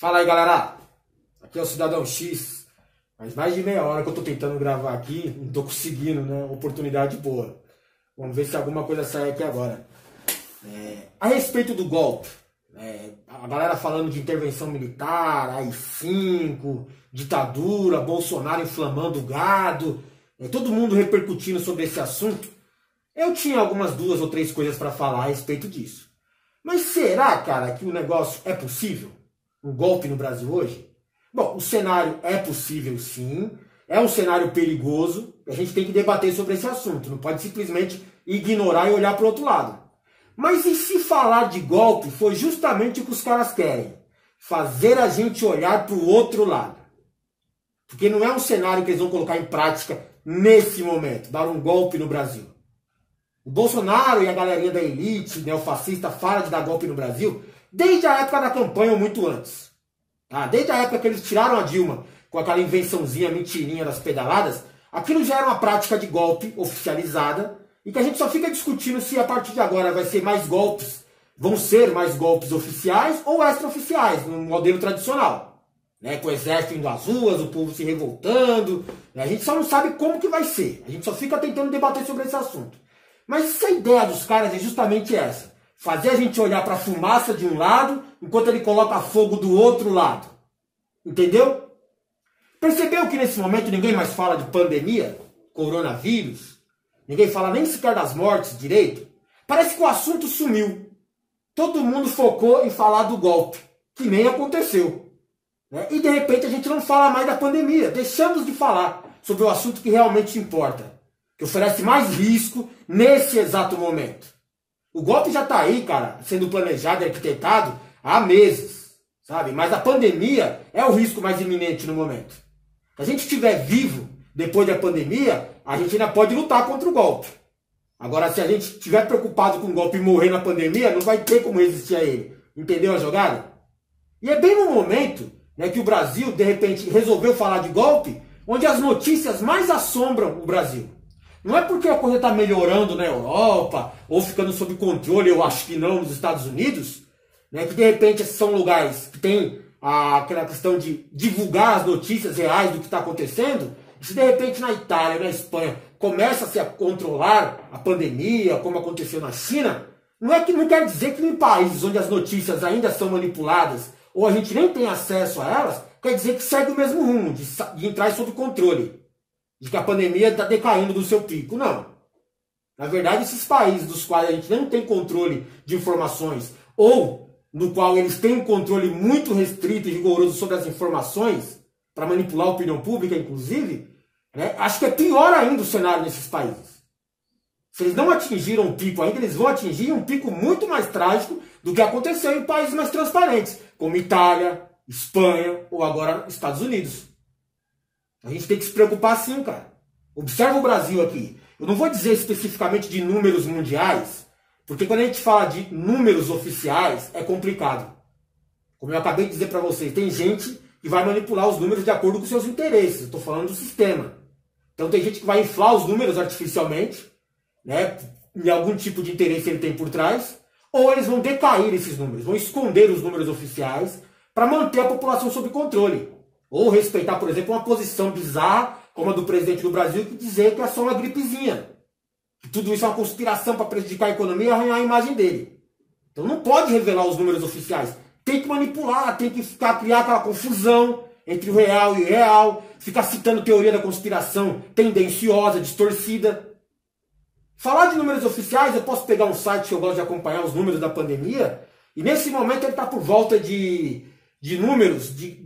Fala aí, galera! Aqui é o Cidadão X. Faz mais de meia hora que eu tô tentando gravar aqui, não tô conseguindo, né? Oportunidade boa. Vamos ver se alguma coisa sai aqui agora. A respeito do golpe, a galera falando de intervenção militar, AI-5, ditadura, Bolsonaro inflamando o gado, todo mundo repercutindo sobre esse assunto. Eu tinha algumas 2 ou 3 coisas para falar a respeito disso. Mas será, cara, que o negócio é possível? Um golpe no Brasil hoje? Bom, o cenário é possível sim, é um cenário perigoso, a gente tem que debater sobre esse assunto, não pode simplesmente ignorar e olhar para o outro lado. Mas e se falar de golpe foi justamente o que os caras querem? Fazer a gente olhar para o outro lado. Porque não é um cenário que eles vão colocar em prática nesse momento, dar um golpe no Brasil. O Bolsonaro e a galerinha da elite neofascista fala de dar golpe no Brasil desde a época da campanha ou muito antes. Desde a época que eles tiraram a Dilma com aquela invençãozinha mentirinha das pedaladas, aquilo já era uma prática de golpe oficializada e que a gente só fica discutindo se a partir de agora vai ser mais golpes, vão ser mais golpes oficiais ou extraoficiais, no modelo tradicional. Com o exército indo às ruas, o povo se revoltando, a gente só não sabe como que vai ser, a gente só fica tentando debater sobre esse assunto. Mas se a ideia dos caras é justamente essa, fazer a gente olhar para a fumaça de um lado, enquanto ele coloca fogo do outro lado. Entendeu? Percebeu que nesse momento ninguém mais fala de pandemia, coronavírus? Ninguém fala nem sequer das mortes direito? Parece que o assunto sumiu. Todo mundo focou em falar do golpe, que nem aconteceu. E de repente a gente não fala mais da pandemia. Deixamos de falar sobre o assunto que realmente importa, que oferece mais risco nesse exato momento. O golpe já está aí, cara, sendo planejado e arquitetado há meses, sabe? Mas a pandemia é o risco mais iminente no momento. Se a gente estiver vivo depois da pandemia, a gente ainda pode lutar contra o golpe. Agora, se a gente estiver preocupado com o golpe e morrer na pandemia, não vai ter como resistir a ele. Entendeu a jogada? E é bem no momento que o Brasil, de repente, resolveu falar de golpe, onde as notícias mais assombram o Brasil. Não é porque a coisa está melhorando na Europa, ou ficando sob controle, eu acho que não, nos Estados Unidos, que de repente esses são lugares que tem aquela questão de divulgar as notícias reais do que está acontecendo. E se de repente na Itália, na Espanha, começa-se a controlar a pandemia, como aconteceu na China, não quer dizer que em países onde as notícias ainda são manipuladas, ou a gente nem tem acesso a elas, quer dizer que segue o mesmo rumo, de entrar sob controle. De que a pandemia está decaindo do seu pico. Não. Na verdade, esses países dos quais a gente não tem controle de informações, ou no qual eles têm um controle muito restrito e rigoroso sobre as informações, para manipular a opinião pública, inclusive, acho que é pior ainda o cenário nesses países. Se eles não atingiram um pico ainda, eles vão atingir um pico muito mais trágico do que aconteceu em países mais transparentes, como Itália, Espanha ou agora Estados Unidos. A gente tem que se preocupar sim, cara. Observa o Brasil aqui. Eu não vou dizer especificamente de números mundiais, porque quando a gente fala de números oficiais, é complicado. Como eu acabei de dizer para vocês, tem gente que vai manipular os números de acordo com seus interesses. Eu estou falando do sistema. Então tem gente que vai inflar os números artificialmente, em algum tipo de interesse ele tem por trás, ou eles vão decair esses números, vão esconder os números oficiais para manter a população sob controle. Ou respeitar, por exemplo, uma posição bizarra, como a do presidente do Brasil, que dizer que é só uma gripezinha. Que tudo isso é uma conspiração para prejudicar a economia e arranhar a imagem dele. Então não pode revelar os números oficiais. Tem que manipular, tem que criar aquela confusão entre o real e o irreal, ficar citando teoria da conspiração tendenciosa, distorcida. Falar de números oficiais, eu posso pegar um site que eu gosto de acompanhar os números da pandemia, e nesse momento ele está por volta de números de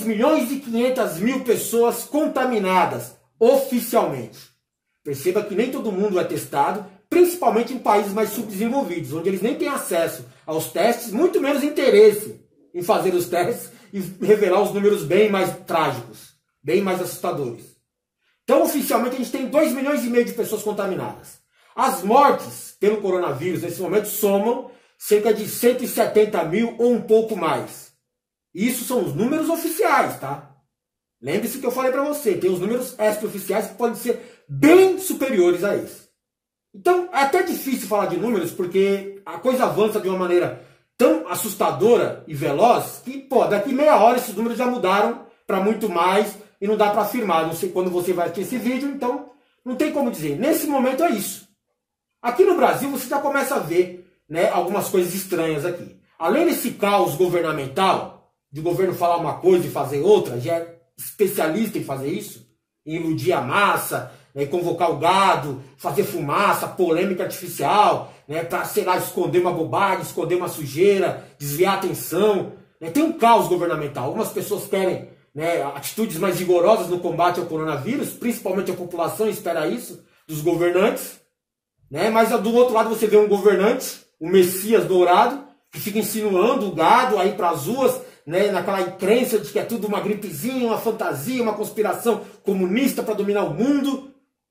2.500.000 pessoas contaminadas oficialmente. Perceba que nem todo mundo é testado, principalmente em países mais subdesenvolvidos, onde eles nem têm acesso aos testes, muito menos interesse em fazer os testes e revelar os números bem mais trágicos, bem mais assustadores. Então, oficialmente, a gente tem 2,5 milhões de pessoas contaminadas. As mortes pelo coronavírus, nesse momento, somam cerca de 170 mil ou um pouco mais. Isso são os números oficiais, tá? Lembre-se que eu falei para você, tem os números extraoficiais que podem ser bem superiores a esse. Então, é até difícil falar de números, porque a coisa avança de uma maneira tão assustadora e veloz que, pô, daqui meia hora esses números já mudaram para muito mais e não dá para afirmar. Não sei quando você vai ter esse vídeo, então não tem como dizer. Nesse momento é isso. Aqui no Brasil você já começa a ver, né, algumas coisas estranhas aqui. Além desse caos governamental, de governo falar uma coisa e fazer outra, já é especialista em fazer isso, em iludir a massa, né, convocar o gado, fazer fumaça, polêmica artificial, né, para, sei lá, esconder uma bobagem, esconder uma sujeira, desviar a atenção. Né, tem um caos governamental. Algumas pessoas querem, né, atitudes mais rigorosas no combate ao coronavírus, principalmente a população espera isso dos governantes. Né, mas do outro lado você vê um governante, o Messias dourado, que fica insinuando o gado aí para as ruas, né, naquela crença de que é tudo uma gripezinha, uma fantasia, uma conspiração comunista para dominar o mundo.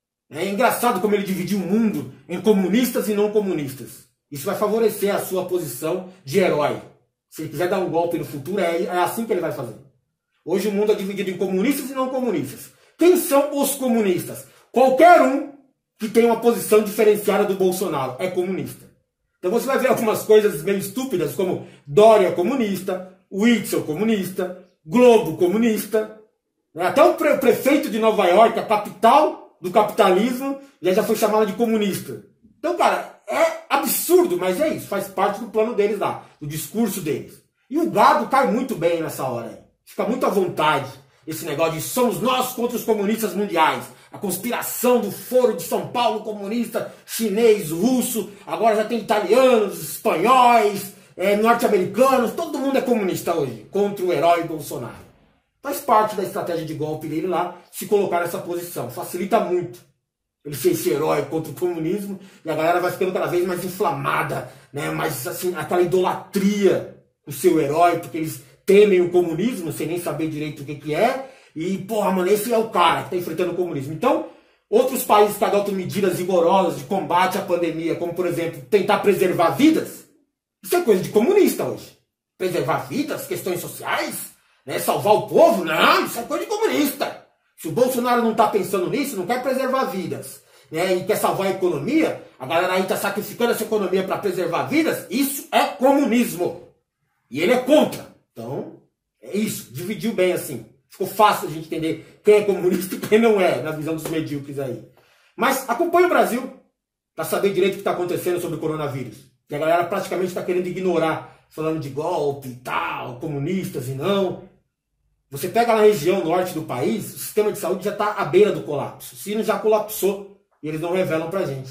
É engraçado como ele dividiu o mundo em comunistas e não comunistas. Isso vai favorecer a sua posição de herói. Se ele quiser dar um golpe no futuro, é assim que ele vai fazer. Hoje o mundo é dividido em comunistas e não comunistas. Quem são os comunistas? Qualquer um que tem uma posição diferenciada do Bolsonaro é comunista. Então você vai ver algumas coisas meio estúpidas, como Dória comunista, Witzel comunista, Globo comunista, né? Até o prefeito de Nova York, a capital do capitalismo, já foi chamado de comunista. Então, cara, é absurdo, mas é isso, faz parte do plano deles lá, do discurso deles. E o gado cai muito bem nessa hora aí. Fica muito à vontade esse negócio de somos nós contra os comunistas mundiais. A conspiração do Foro de São Paulo comunista, chinês, russo, agora já tem italianos, espanhóis, norte-americanos, todo mundo é comunista hoje, contra o herói Bolsonaro. Faz parte da estratégia de golpe dele lá, se colocar nessa posição. Facilita muito ele ser esse herói contra o comunismo, e a galera vai ficando cada vez mais inflamada, né? Mais assim, aquela idolatria do seu herói, porque eles temem o comunismo, sem nem saber direito o que é, e, porra, mano, esse é o cara que está enfrentando o comunismo. Então, outros países que adotam medidas rigorosas de combate à pandemia, como, por exemplo, tentar preservar vidas, isso é coisa de comunista hoje. Preservar vidas, questões sociais, né, salvar o povo, não, isso é coisa de comunista. Se o Bolsonaro não está pensando nisso, não quer preservar vidas, né, e quer salvar a economia, a galera aí está sacrificando essa economia para preservar vidas, isso é comunismo. E ele é contra. Então, é isso, dividiu bem assim. Ficou fácil a gente entender quem é comunista e quem não é, na visão dos medíocres aí. Mas acompanhe o Brasil para saber direito o que está acontecendo sobre o coronavírus. Que a galera praticamente está querendo ignorar, falando de golpe e tal, comunistas e não. Você pega na região norte do país, o sistema de saúde já está à beira do colapso. O sino já colapsou e eles não revelam para a gente.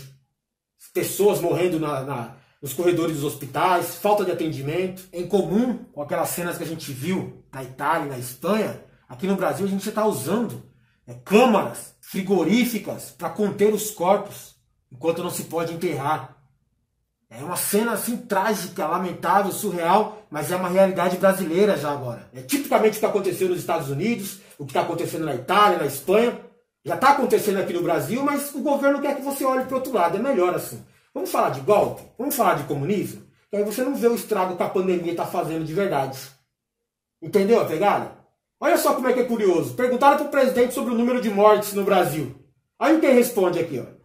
Pessoas morrendo nos corredores dos hospitais, falta de atendimento. Em comum com aquelas cenas que a gente viu na Itália e na Espanha, aqui no Brasil a gente está usando câmaras frigoríficas para conter os corpos, enquanto não se pode enterrar. É uma cena assim trágica, lamentável, surreal, mas é uma realidade brasileira já agora. É tipicamente o que está acontecendo nos Estados Unidos, o que está acontecendo na Itália, na Espanha. Já está acontecendo aqui no Brasil, mas o governo quer que você olhe para o outro lado. É melhor assim. Vamos falar de golpe? Vamos falar de comunismo? Que aí você não vê o estrago que a pandemia está fazendo de verdade. Entendeu a pegada? Olha só como é que é curioso. Perguntaram para o presidente sobre o número de mortes no Brasil. Aí quem responde aqui, ó.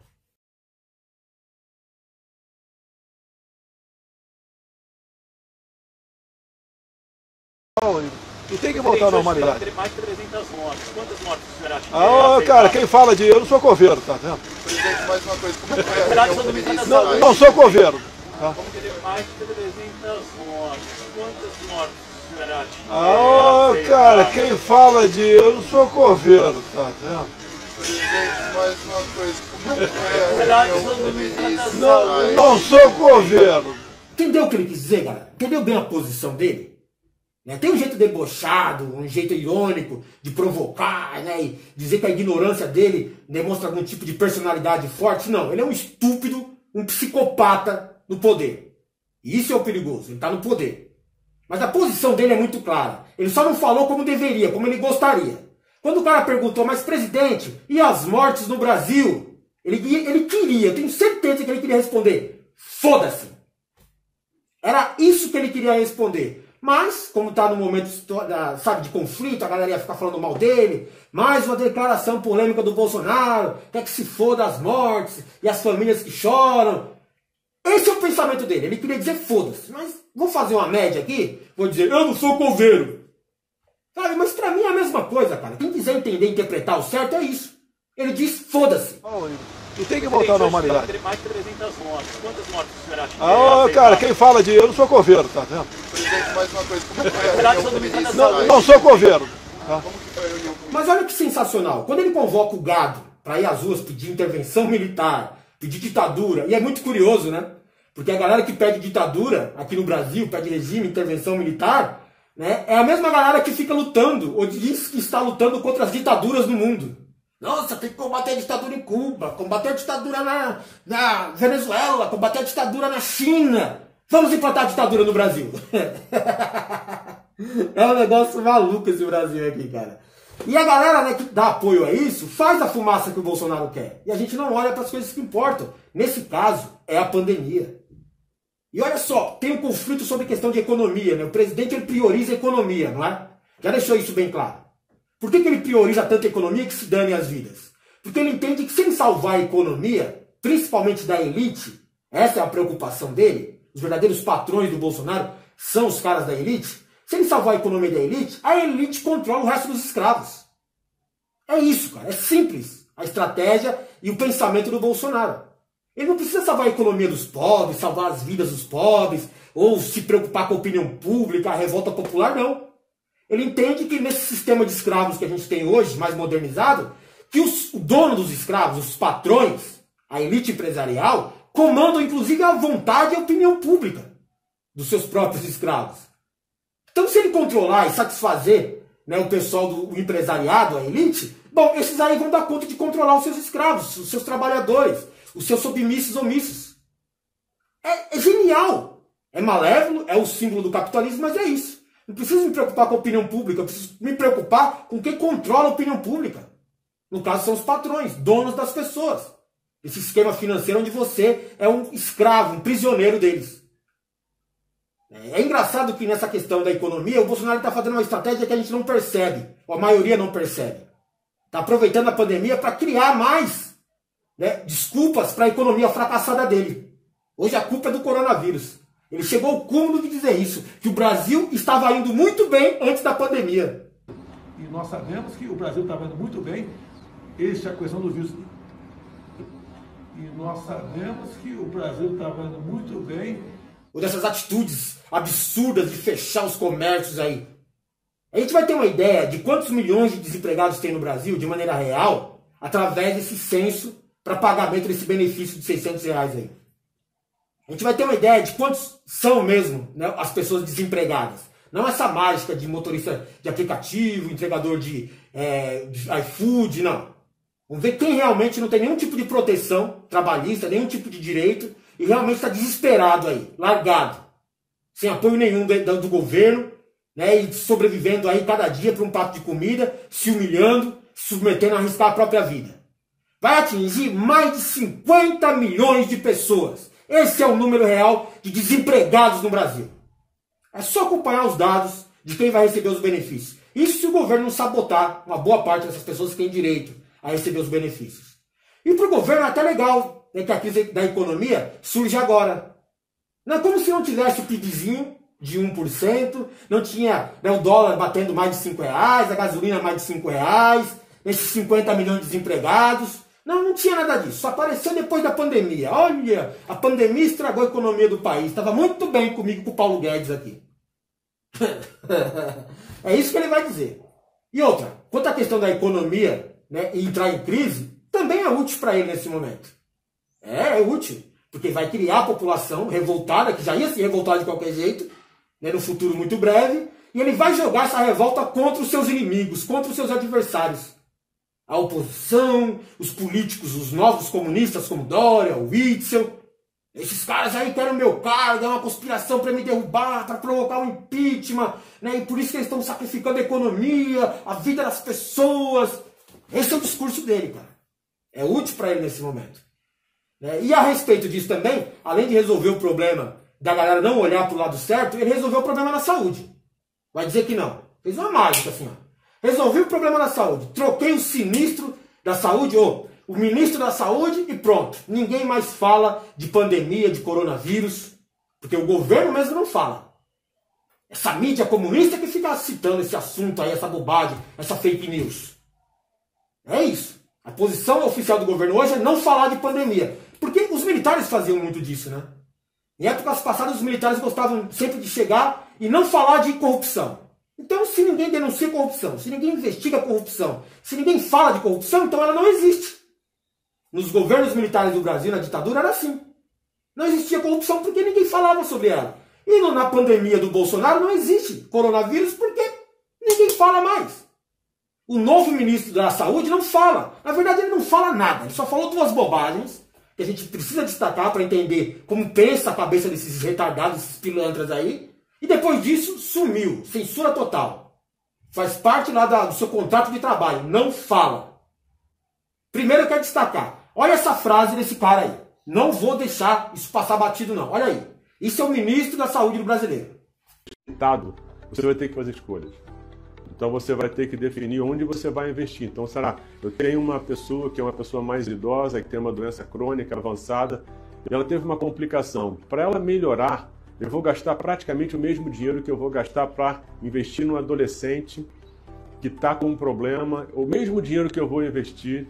E tem que voltar à normalidade. Mais de 300 mortes. Quantas mortes o senhor acha? Ah, cara, quem fala de... Eu não sou coveiro, tá vendo? Presidente, mais uma coisa. Como é Não sou coveiro. Tá? Como que mais de 300 mortes. Quantas mortes o senhor acha? Ah, cara, quem fala de... Eu não sou coveiro, tá vendo? Presidente, mais uma coisa. Como é Não sou coveiro. Entendeu o que ele quis dizer, galera? Entendeu bem a posição dele? Tem um jeito debochado, um jeito irônico de provocar, né, e dizer que a ignorância dele demonstra algum tipo de personalidade forte. Não, ele é um estúpido, um psicopata no poder. E isso é o perigoso, ele está no poder. Mas a posição dele é muito clara. Ele só não falou como deveria, como ele gostaria. Quando o cara perguntou, mas presidente, e as mortes no Brasil? Ele queria, eu tenho certeza que ele queria responder, foda-se. Era isso que ele queria responder. Mas, como está no momento, sabe, de conflito, a galera ia ficar falando mal dele. Mais uma declaração polêmica do Bolsonaro. Quer que se foda as mortes e as famílias que choram. Esse é o pensamento dele. Ele queria dizer foda-se. Mas vou fazer uma média aqui, vou dizer, eu não sou coveiro. Sabe, mas pra mim é a mesma coisa, cara. Quem quiser entender e interpretar o certo é isso. Ele diz, foda-se. E tem que voltar à normalidade. Mais de 300 mortes. Quantas mortes o senhor acha que Cara, quem fala de eu não sou coveiro, tá vendo? Presidente, mais uma coisa. Como que foi a Será que reunião todo com mundo tá ministros? nessa- Não sou coveiro. Tá? Como que foi a reunião com Mas olha que sensacional. Quando ele convoca o gado para ir às ruas pedir intervenção militar, pedir ditadura, e é muito curioso, né? Porque a galera que pede ditadura aqui no Brasil, pede regime, intervenção militar, né? É a mesma galera que fica lutando, ou diz que está lutando contra as ditaduras no mundo. Nossa, tem que combater a ditadura em Cuba, combater a ditadura na Venezuela, combater a ditadura na China. Vamos implantar a ditadura no Brasil. É um negócio maluco esse Brasil aqui, cara. E a galera, né, que dá apoio a isso, faz a fumaça que o Bolsonaro quer. E a gente não olha para as coisas que importam. Nesse caso, é a pandemia. E olha só, tem um conflito sobre questão de economia, né? O presidente ele prioriza a economia, não é? Já deixou isso bem claro. Por que ele prioriza tanto a economia que se dane as vidas? Porque ele entende que se ele salvar a economia, principalmente da elite, essa é a preocupação dele, os verdadeiros patrões do Bolsonaro são os caras da elite. Se ele salvar a economia da elite, a elite controla o resto dos escravos. É isso, cara. É simples a estratégia e o pensamento do Bolsonaro. Ele não precisa salvar a economia dos pobres, salvar as vidas dos pobres, ou se preocupar com a opinião pública, a revolta popular, não. Ele entende que nesse sistema de escravos que a gente tem hoje, mais modernizado, que o dono dos escravos, os patrões, a elite empresarial, comandam inclusive a vontade e a opinião pública dos seus próprios escravos. Então, se ele controlar e satisfazer, né, o pessoal do empresariado, a elite, bom, esses aí vão dar conta de controlar os seus escravos, os seus trabalhadores, os seus submissos omissos. É genial. É malévolo, é o símbolo do capitalismo, mas é isso. Não preciso me preocupar com a opinião pública, eu preciso me preocupar com quem controla a opinião pública. No caso, são os patrões, donos das pessoas. Esse esquema financeiro onde você é um escravo, um prisioneiro deles. É engraçado que nessa questão da economia, o Bolsonaro está fazendo uma estratégia que a gente não percebe, ou a maioria não percebe. Está aproveitando a pandemia para criar mais, né, desculpas para a economia fracassada dele. Hoje a culpa é do coronavírus. Ele chegou ao cúmulo de dizer isso, que o Brasil estava indo muito bem antes da pandemia. E nós sabemos que o Brasil estava indo muito bem, essa é a questão do vírus. E nós sabemos que o Brasil estava indo muito bem. Ou dessas atitudes absurdas de fechar os comércios aí. A gente vai ter uma ideia de quantos milhões de desempregados tem no Brasil, de maneira real, através desse censo para pagamento desse benefício de R$600 aí. A gente vai ter uma ideia de quantos são mesmo, né, as pessoas desempregadas. Não essa mágica de motorista de aplicativo, entregador de iFood, não. Vamos ver quem realmente não tem nenhum tipo de proteção trabalhista, nenhum tipo de direito, e realmente está desesperado aí, largado, sem apoio nenhum do governo, né, e sobrevivendo aí cada dia para um prato de comida, se humilhando, se submetendo a arriscar a própria vida. Vai atingir mais de 50 milhões de pessoas. Esse é o número real de desempregados no Brasil. É só acompanhar os dados de quem vai receber os benefícios. Isso se o governo não sabotar uma boa parte dessas pessoas que têm direito a receber os benefícios. E para o governo é até legal, né, que a crise da economia surge agora. Não é como se não tivesse o PIBzinho de 1%, não tinha, né, o dólar batendo mais de R$5, a gasolina mais de R$5, esses 50 milhões de desempregados. Não tinha nada disso. Só apareceu depois da pandemia. Olha, a pandemia estragou a economia do país. Estava muito bem comigo, com o Paulo Guedes aqui. É isso que ele vai dizer. E outra, quanto à questão da economia, né, e entrar em crise, também é útil para ele nesse momento. É útil. Porque vai criar a população revoltada, que já ia se revoltar de qualquer jeito, né, no futuro muito breve, e ele vai jogar essa revolta contra os seus inimigos, contra os seus adversários. A oposição, os políticos, os novos comunistas como Dória, o Witzel. Esses caras aí querem o meu cargo, é uma conspiração para me derrubar, para provocar um impeachment, né? E por isso que eles estão sacrificando a economia, a vida das pessoas. Esse é o discurso dele, cara. É útil para ele nesse momento. Né? E a respeito disso também, além de resolver o problema da galera não olhar para o lado certo, ele resolveu o problema na saúde. Vai dizer que não. Fez uma mágica assim, ó. Resolvi o problema da saúde. Troquei o sinistro da saúde, ou o ministro da saúde, e pronto. Ninguém mais fala de pandemia, de coronavírus. Porque o governo mesmo não fala. Essa mídia comunista que fica citando esse assunto aí, essa bobagem, essa fake news. É isso. A posição oficial do governo hoje é não falar de pandemia. Porque os militares faziam muito disso, né? Em épocas passadas, os militares gostavam sempre de chegar e não falar de corrupção. Então, se ninguém denuncia corrupção, se ninguém investiga corrupção, se ninguém fala de corrupção, então ela não existe. Nos governos militares do Brasil, na ditadura, era assim. Não existia corrupção porque ninguém falava sobre ela. E na pandemia do Bolsonaro não existe coronavírus porque ninguém fala mais. O novo ministro da Saúde não fala. Na verdade, ele não fala nada. Ele só falou duas bobagens que a gente precisa destacar para entender como pensa a cabeça desses retardados, esses pilantras aí. E depois disso, sumiu. Censura total. Faz parte lá do seu contrato de trabalho. Não fala. Primeiro eu quero destacar. Olha essa frase desse cara aí. Não vou deixar isso passar batido, não. Olha aí. Isso é o ministro da Saúde do brasileiro. Você vai ter que fazer escolhas. Então você vai ter que definir onde você vai investir. Então, será, eu tenho uma pessoa que é uma pessoa mais idosa, que tem uma doença crônica avançada, e ela teve uma complicação. Para ela melhorar, eu vou gastar praticamente o mesmo dinheiro que eu vou gastar para investir num adolescente que está com um problema. O mesmo dinheiro que eu vou investir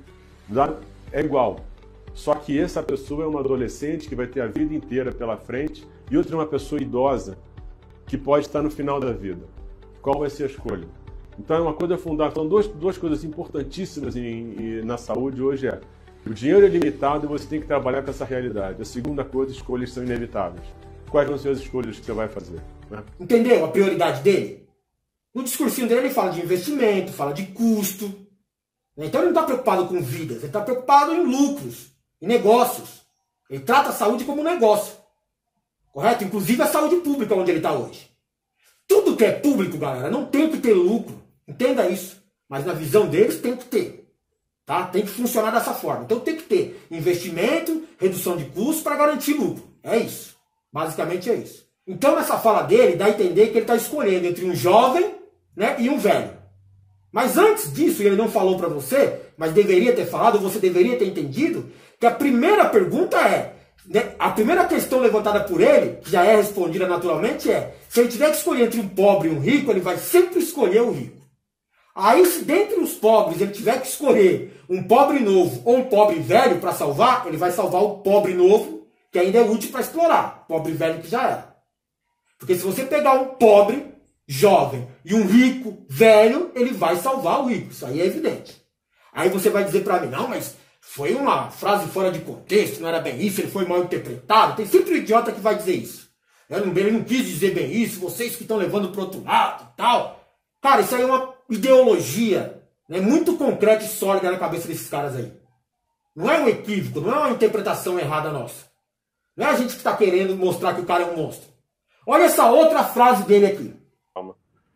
é igual. Só que essa pessoa é uma adolescente que vai ter a vida inteira pela frente e outra é uma pessoa idosa que pode estar no final da vida. Qual vai ser a escolha? Então é uma coisa fundamental. São duas coisas importantíssimas na saúde hoje é o dinheiro é limitado e você tem que trabalhar com essa realidade. A segunda coisa, escolhas são inevitáveis. Quais vão ser as escolhas que você vai fazer? Né? Entendeu a prioridade dele? No discursinho dele ele fala de investimento, fala de custo. Então ele não está preocupado com vidas, ele está preocupado em lucros, em negócios. Ele trata a saúde como um negócio. Correto? Inclusive a saúde pública onde ele está hoje. Tudo que é público, galera, não tem que ter lucro. Entenda isso. Mas na visão deles tem que ter. Tá? Tem que funcionar dessa forma. Então tem que ter investimento, redução de custos para garantir lucro. É isso. Basicamente é isso. Então nessa fala dele dá a entender que ele está escolhendo entre um jovem, né, e um velho. Mas antes disso, ele não falou para você, mas deveria ter falado, você deveria ter entendido, que a primeira pergunta é, né, a primeira questão levantada por ele, que já é respondida naturalmente, é se ele tiver que escolher entre um pobre e um rico, ele vai sempre escolher o rico. Aí, se dentre os pobres ele tiver que escolher um pobre novo ou um pobre velho para salvar, ele vai salvar o pobre novo, que ainda é útil para explorar. Pobre velho que já era. Porque se você pegar um pobre jovem e um rico velho, ele vai salvar o rico. Isso aí é evidente. Aí você vai dizer para mim, não, mas foi uma frase fora de contexto, não era bem isso, ele foi mal interpretado. Tem sempre um idiota que vai dizer isso. Ele não quis dizer bem isso, vocês que estão levando para outro lado e tal. Cara, isso aí é uma ideologia, né, muito concreta e sólida na cabeça desses caras aí. Não é um equívoco, não é uma interpretação errada nossa. Não é a gente que está querendo mostrar que o cara é um monstro. Olha essa outra frase dele aqui. Calma.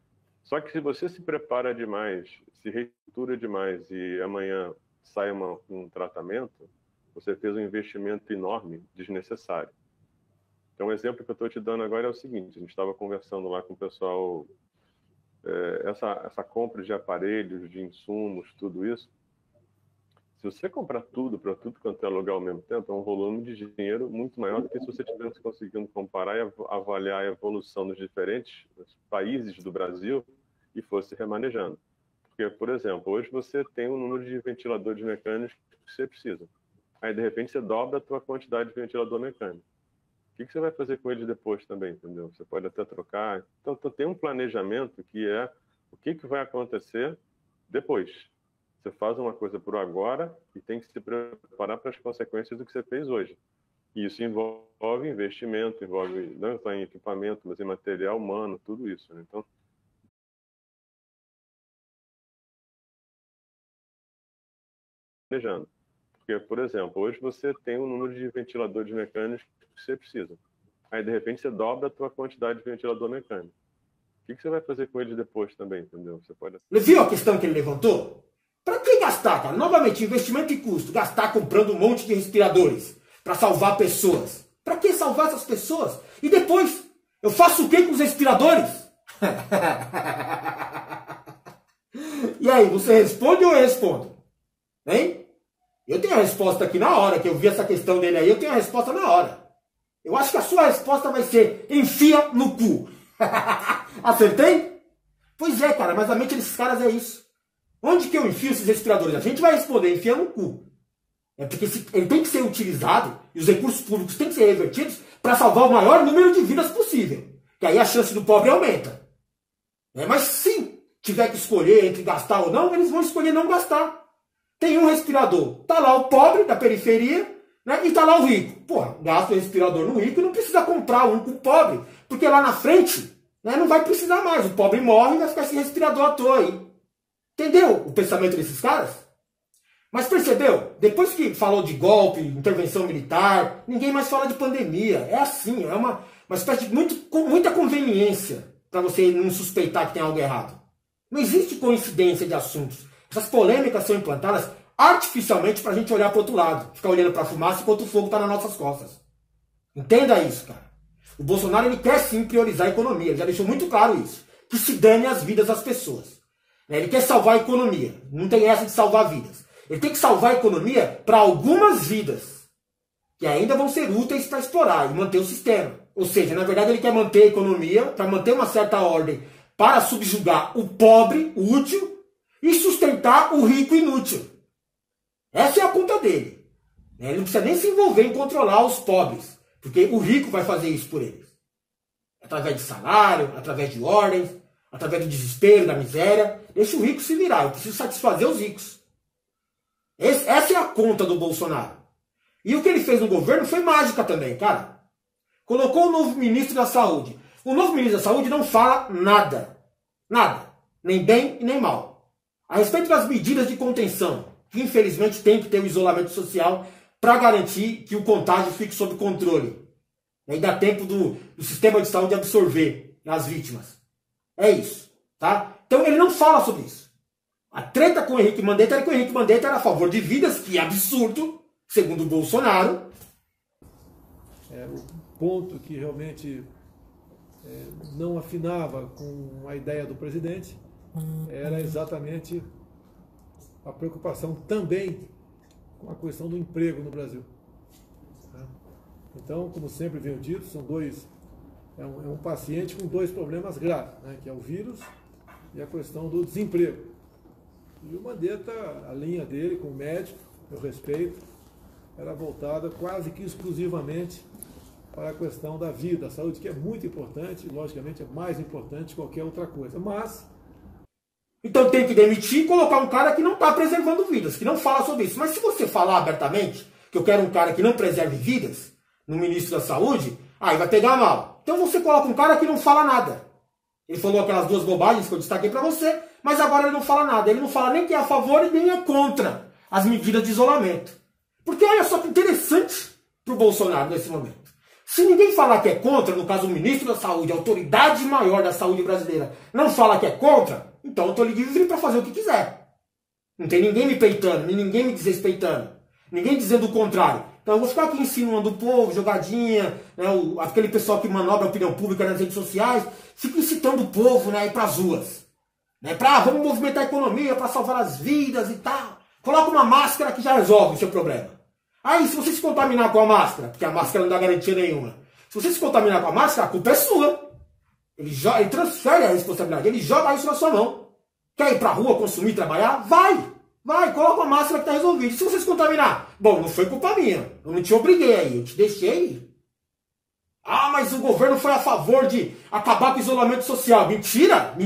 Só que se você se prepara demais, se reestrutura demais e amanhã sai um tratamento, você fez um investimento enorme, desnecessário. Então, um exemplo que eu estou te dando agora é o seguinte, a gente estava conversando lá com o pessoal, essa compra de aparelhos, de insumos, tudo isso, se você comprar tudo para tudo quanto é lugar ao mesmo tempo, é um volume de dinheiro muito maior do que se você tivesse conseguindo comparar e avaliar a evolução dos diferentes países do Brasil e fosse remanejando. Porque, por exemplo, hoje você tem um número de ventiladores mecânicos que você precisa. Aí, de repente, você dobra a tua quantidade de ventilador mecânico. O que você vai fazer com eles depois também, entendeu? Você pode até trocar. Então tem um planejamento que é o que vai acontecer depois. Você faz uma coisa por agora e tem que se preparar para as consequências do que você fez hoje. E isso envolve investimento, envolve não só em equipamento, mas em material humano, tudo isso, né? Então, planejando. Porque, por exemplo, hoje você tem um número de ventiladores mecânicos que você precisa. Aí, de repente, você dobra a tua quantidade de ventilador mecânico. O que você vai fazer com eles depois também, entendeu? Você pode... Viu a questão que ele levantou? Para que gastar, cara? Novamente, investimento e custo. Gastar comprando um monte de respiradores para salvar pessoas. Para que salvar essas pessoas? E depois, eu faço o que com os respiradores? E aí, você responde ou eu respondo? Hein? Eu tenho a resposta aqui na hora, que eu vi essa questão dele aí, eu tenho a resposta na hora. Eu acho que a sua resposta vai ser: enfia no cu. Acertei? Pois é, cara, mas a mente desses caras é isso. Onde que eu enfio esses respiradores? A gente vai responder: enfia no cu. É porque ele tem que ser utilizado e os recursos públicos têm que ser revertidos para salvar o maior número de vidas possível. Que aí a chance do pobre aumenta. Mas se tiver que escolher entre gastar ou não, eles vão escolher não gastar. Tem um respirador. Tá lá o pobre da periferia, né, e tá lá o rico. Porra, gasta o respirador no rico e não precisa comprar um com o pobre. Porque lá na frente, né, não vai precisar mais. O pobre morre e vai ficar esse respirador à toa aí. Entendeu o pensamento desses caras? Mas percebeu? Depois que falou de golpe, intervenção militar, ninguém mais fala de pandemia. É assim, é uma espécie de muita conveniência para você não suspeitar que tem algo errado. Não existe coincidência de assuntos. Essas polêmicas são implantadas artificialmente para a gente olhar para o outro lado. Ficar olhando para a fumaça enquanto o fogo está nas nossas costas. Entenda isso, cara. O Bolsonaro ele quer sim priorizar a economia. Ele já deixou muito claro isso. Que se dane as vidas das pessoas. Ele quer salvar a economia. Não tem essa de salvar vidas. Ele tem que salvar a economia para algumas vidas. Que ainda vão ser úteis para explorar e manter o sistema. Ou seja, na verdade ele quer manter a economia, para manter uma certa ordem, para subjugar o pobre, o útil, e sustentar o rico inútil. Essa é a conta dele. Ele não precisa nem se envolver em controlar os pobres, porque o rico vai fazer isso por eles. Através de salário, através de ordens, através do desespero, da miséria. Deixa o rico se virar, eu preciso satisfazer os ricos. Essa é a conta do Bolsonaro. E o que ele fez no governo foi mágica também, cara. Colocou o novo ministro da Saúde. O novo ministro da Saúde não fala nada. Nada. Nem bem e nem mal. A respeito das medidas de contenção, que infelizmente tem que ter o isolamento social para garantir que o contágio fique sob controle. E dá tempo do sistema de saúde absorver as vítimas. É isso. Tá? Então ele não fala sobre isso. A treta com o Henrique Mandetta era que o Henrique Mandetta era a favor de vidas, que é absurdo, segundo o Bolsonaro. O ponto que realmente não afinava com a ideia do presidente era exatamente a preocupação também com a questão do emprego no Brasil. Então, como sempre venho dito, é um paciente com dois problemas graves, né, que é o vírus e a questão do desemprego. E o Mandetta, a linha dele com o médico, eu respeito, era voltada quase que exclusivamente para a questão da vida, a saúde, que é muito importante, logicamente é mais importante que qualquer outra coisa. Mas então tem que demitir e colocar um cara que não está preservando vidas, que não fala sobre isso. Mas se você falar abertamente que eu quero um cara que não preserve vidas no ministro da Saúde, aí vai pegar mal. Então você coloca um cara que não fala nada. Ele falou aquelas duas bobagens que eu destaquei para você, mas agora ele não fala nada. Ele não fala nem que é a favor e nem é contra as medidas de isolamento. Porque olha só que interessante para o Bolsonaro nesse momento. Se ninguém falar que é contra, no caso o ministro da Saúde, a autoridade maior da saúde brasileira, não fala que é contra, então eu estou livre para fazer o que quiser. Não tem ninguém me peitando, ninguém me desrespeitando, ninguém dizendo o contrário. Então eu vou ficar aqui insinuando o povo, jogadinha, né, aquele pessoal que manobra a opinião pública nas redes sociais, fica incitando o povo, né, a ir para as ruas. Né, vamos movimentar a economia para salvar as vidas e tal. Coloca uma máscara que já resolve o seu problema. Aí, se você se contaminar com a máscara, porque a máscara não dá garantia nenhuma, se você se contaminar com a máscara, a culpa é sua. Ele transfere a responsabilidade, ele joga isso na sua mão. Quer ir pra rua, consumir, trabalhar? Vai, coloca a máscara que tá resolvido. E se você se contaminar? Bom, não foi culpa minha, eu não te obriguei aí, eu te deixei ir. Ah, mas o governo foi a favor de acabar com o isolamento social. Mentira.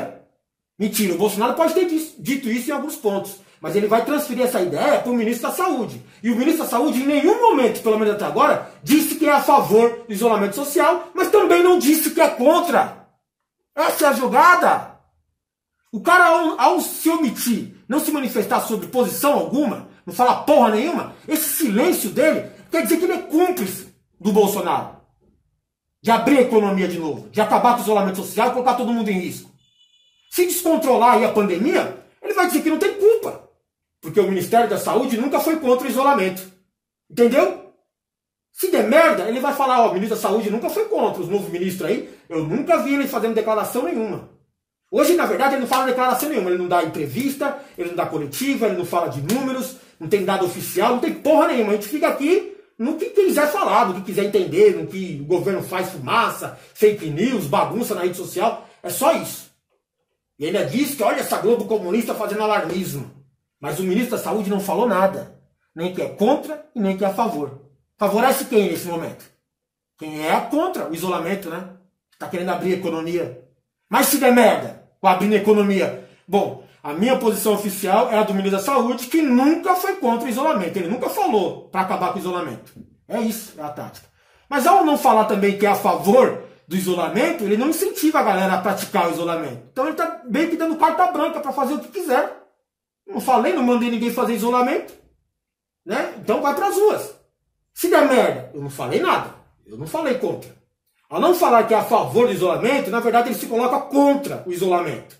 O Bolsonaro pode ter dito isso em alguns pontos. Mas ele vai transferir essa ideia para o ministro da Saúde. E o ministro da Saúde, em nenhum momento, pelo menos até agora, disse que é a favor do isolamento social, mas também não disse que é contra. Essa é a jogada. O cara, ao se omitir, não se manifestar sobre posição alguma, não falar porra nenhuma, esse silêncio dele quer dizer que ele é cúmplice do Bolsonaro. De abrir a economia de novo, de acabar com o isolamento social e colocar todo mundo em risco. Se descontrolar aí a pandemia, ele vai dizer que não tem culpa. Porque o Ministério da Saúde nunca foi contra o isolamento. Entendeu? Se der merda, ele vai falar, ó, o ministro da Saúde nunca foi contra. Os novos ministros aí, eu nunca vi ele fazendo declaração nenhuma. Hoje, na verdade, ele não fala declaração nenhuma. Ele não dá entrevista, ele não dá coletiva, ele não fala de números, não tem dado oficial, não tem porra nenhuma. A gente fica aqui, no que quiser falar, no que quiser entender, no que o governo faz fumaça, fake news, bagunça na rede social. É só isso. E ainda diz que olha essa Globo comunista fazendo alarmismo. Mas o ministro da Saúde não falou nada. Nem que é contra e nem que é a favor. Favorece quem nesse momento? Quem é contra o isolamento, né? Está querendo abrir a economia. Mas se der merda com abrindo a economia. Bom, a minha posição oficial é a do ministro da Saúde, que nunca foi contra o isolamento. Ele nunca falou para acabar com o isolamento. É isso, é a tática. Mas ao não falar também que é a favor do isolamento, ele não incentiva a galera a praticar o isolamento. Então ele está meio que dando carta branca para fazer o que quiser. Não falei, não mandei ninguém fazer isolamento. Né? Então vai para as ruas. Se der merda, eu não falei nada. Eu não falei contra. Ao não falar que é a favor do isolamento, na verdade ele se coloca contra o isolamento.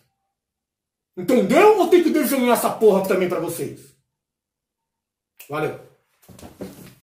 Entendeu? Ou tem que desenhar essa porra também para vocês? Valeu.